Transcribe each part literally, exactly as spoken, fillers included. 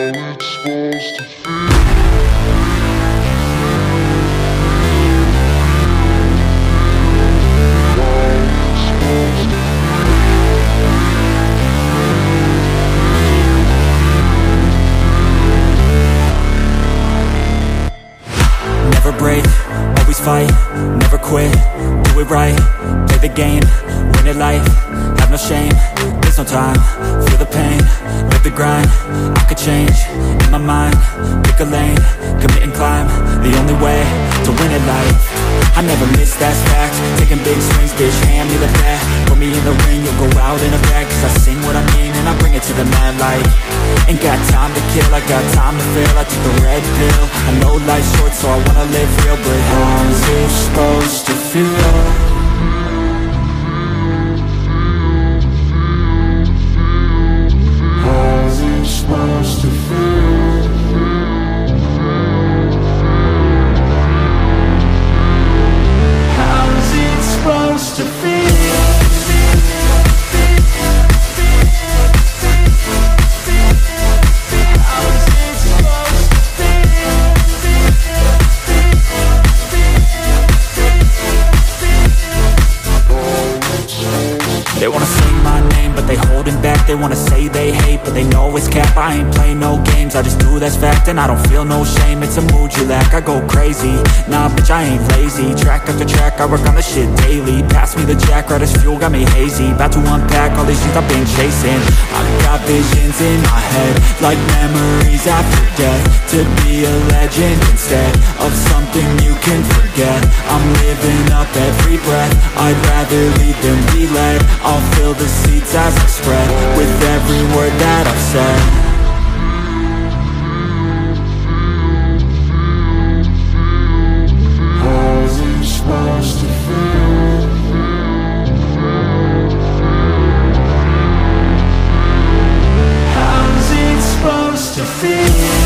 it's supposed to feel. Never break, always fight, never quit, do it right, play the game, win it life, have no shame, there's no time, feel the pain, live the grind, I could change, in my mind, pick a lane, commit and climb, the only way to win it life. I never miss, that's fact, taking big swings, bitch, hand me the bat, put me in the ring, you'll go out in a bag, cause I sing what I mean and I bring it to the mad light. Ain't got time to kill, I got time to feel, I took the red pill, I know life's short so I wanna live real, but how's it supposed to feel? Supposed to feel. How's it supposed to feel? They wanna sing my name, but they holding back. They wanna say they hate, but they know it's cap. I ain't play no games, I just do that's fact. And I don't feel no shame, it's a mood you lack. I go crazy, nah bitch I ain't lazy. Track after track, I work on the shit daily. Pass me the jack, right as fuel, got me hazy. About to unpack all these things I've been chasing. I've got visions in my head, like memories after death. To be a legend instead of something you can forget. I'm living up every breath, I'd rather lead than be led. I'll fill the seats as I spread with every word that I've said. How's it supposed to feel? How's it supposed to feel?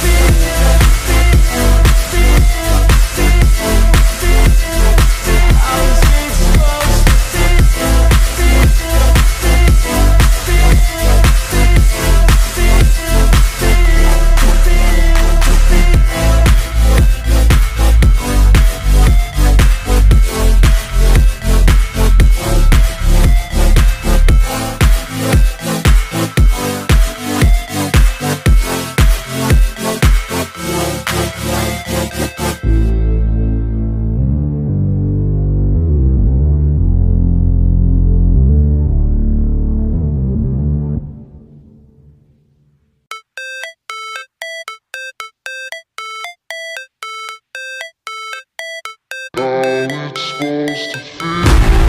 Supposed to feel.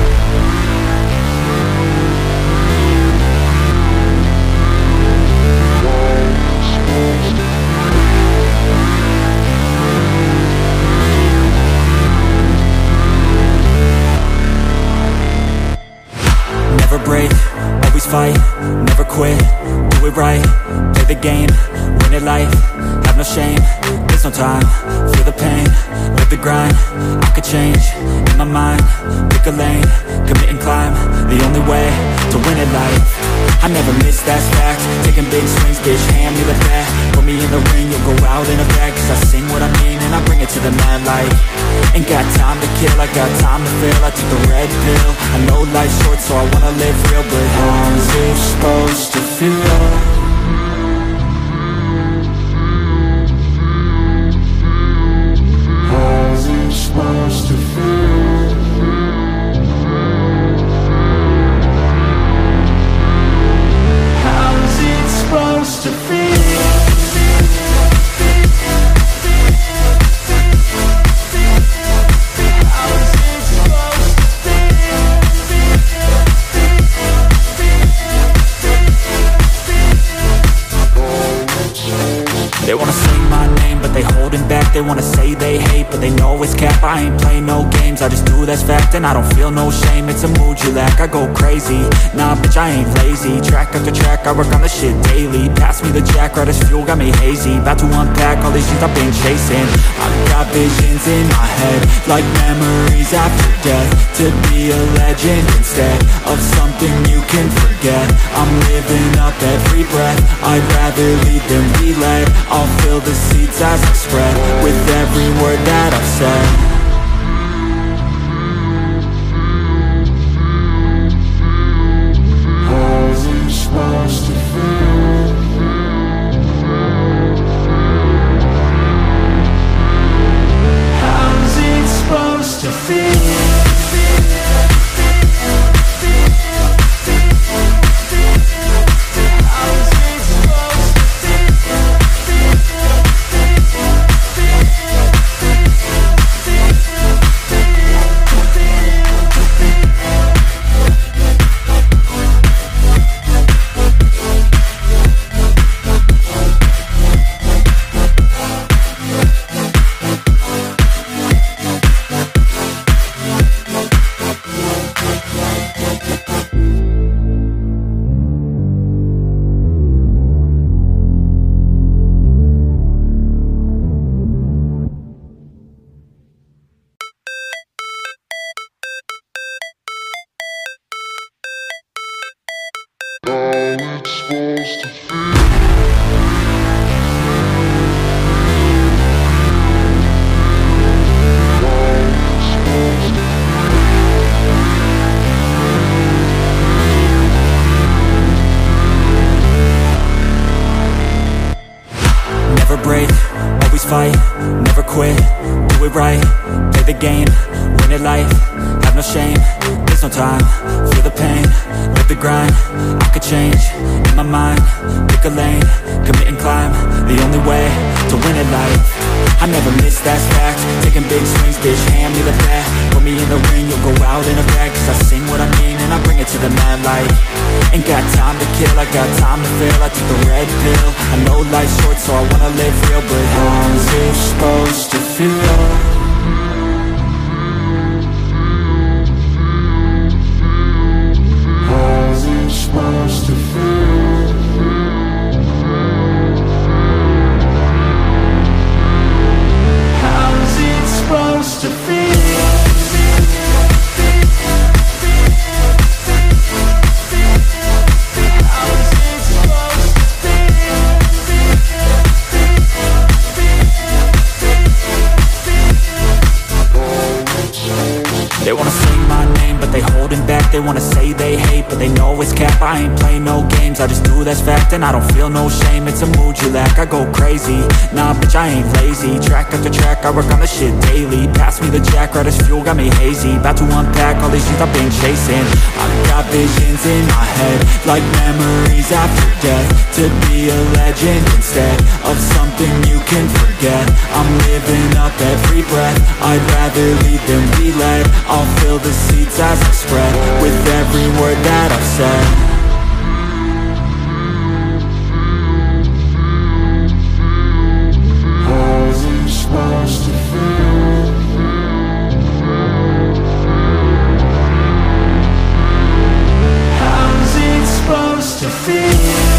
Never break, always fight, never quit, do it right, play the game, win it life, have no shame, there's no time, feel the pain, live the grind, I could change, in my mind, pick a lane, commit and climb, the only way to win it life. I never miss, that's fact, taking big swings, bitch, hand me the bat, put me in the ring, you'll go out in a bag, cause I sing what I mean and I bring it to the mad light. Ain't got time to kill, I got time to feel, I took the red pill, I know life's short so I wanna live real, but how's it supposed to feel? Supposed to feel. How's it supposed to feel? How's it supposed to feel? They wanna sing my name, but they holding back. They wanna say they hate, but they know know it's cap. I ain't play no games, I just do that's fact. And I don't feel no shame, it's a mood you lack. I go crazy, nah bitch I ain't lazy. Track after track, I work on the shit daily. Pass me the jack, right as fuel, got me hazy. About to unpack all these things I've been chasing. I've got visions in my head, like memories after death. To be a legend instead of something you can forget. I'm living up every breath, I'd rather lead than be led. I'll fill the seats as I spread, with every word that I've said. Supposed to feel. How's it supposed to feel? Never break, always fight, never quit, do it right, play the game, win it life, have no shame, there's no time, feel the pain, live the grind, I could change, in my mind, pick a lane, commit and climb, the only way to win it life. I never miss, that's fact, taking big swings, bitch, hand me the bat, put me in the ring, you'll go out in a bag, cause I sing what I mean and I bring it to the mad light. Ain't got time to kill, I got time to feel, I took the red pill, I know life's short so I wanna live real, but how's it supposed to feel? How's it supposed to feel? How's it supposed to feel? They wanna sing my name, but they holding back. They wanna say they hate, but they know it's cap. I ain't play no games, I just do that's fact. And I don't feel no shame, it's a mood you lack. I go crazy, nah bitch I ain't lazy. Track after track, I work on the shit daily. Pass me the jack, right as fuel, got me hazy. About to unpack all these things I've been chasing. I've got visions in my head, like memories after death. To be a legend instead of something you can forget. I'm living up every breath, I'd rather lead than be led. I'll fill the seats as I spread, with every word that I've said. How's it supposed to feel? How's it supposed to feel?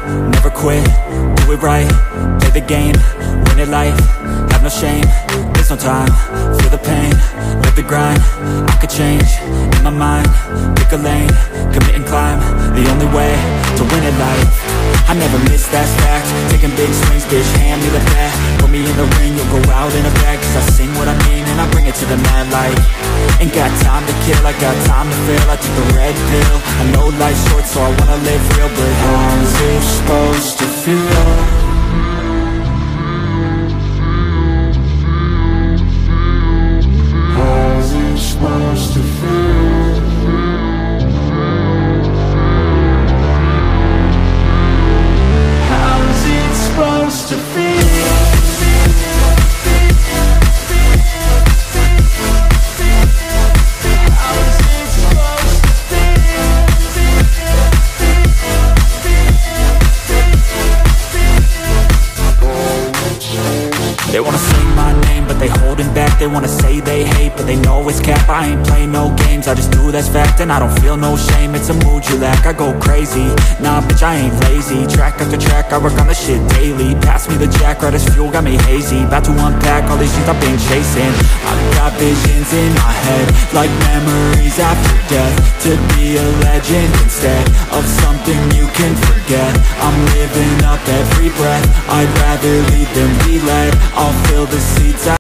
never quit, do it right, play the game, win it life, have no shame, there's no time, feel the pain, live the grind, I could change, in my mind, pick a lane, commit and climb, the only way to win it life. I never miss, that's fact, taking big swings, bitch, hand me the bat, put me in the ring, you'll go out in a bag, cause I sing what I mean and I bring it to the mad light. Ain't got time to kill, I got time to feel, I took the red pill, I know life's short so I wanna live real, but how's it supposed to feel? How's it supposed to feel? How's it supposed to feel? They wanna say my name, but they holding back. They wanna say they hate, but they know it's cap. I ain't play no games, I just do that's fact. And I don't feel no shame, it's a mood you lack. I go crazy, nah bitch I ain't lazy. Track after track, I work on the shit daily. Pass me the jack, right as fuel, got me hazy. About to unpack all these things I've been chasing. I've got visions in my head, like memories after death. To be a legend instead of something you can forget. I'm living up every breath, I'd rather lead than be led. I'll fill the seats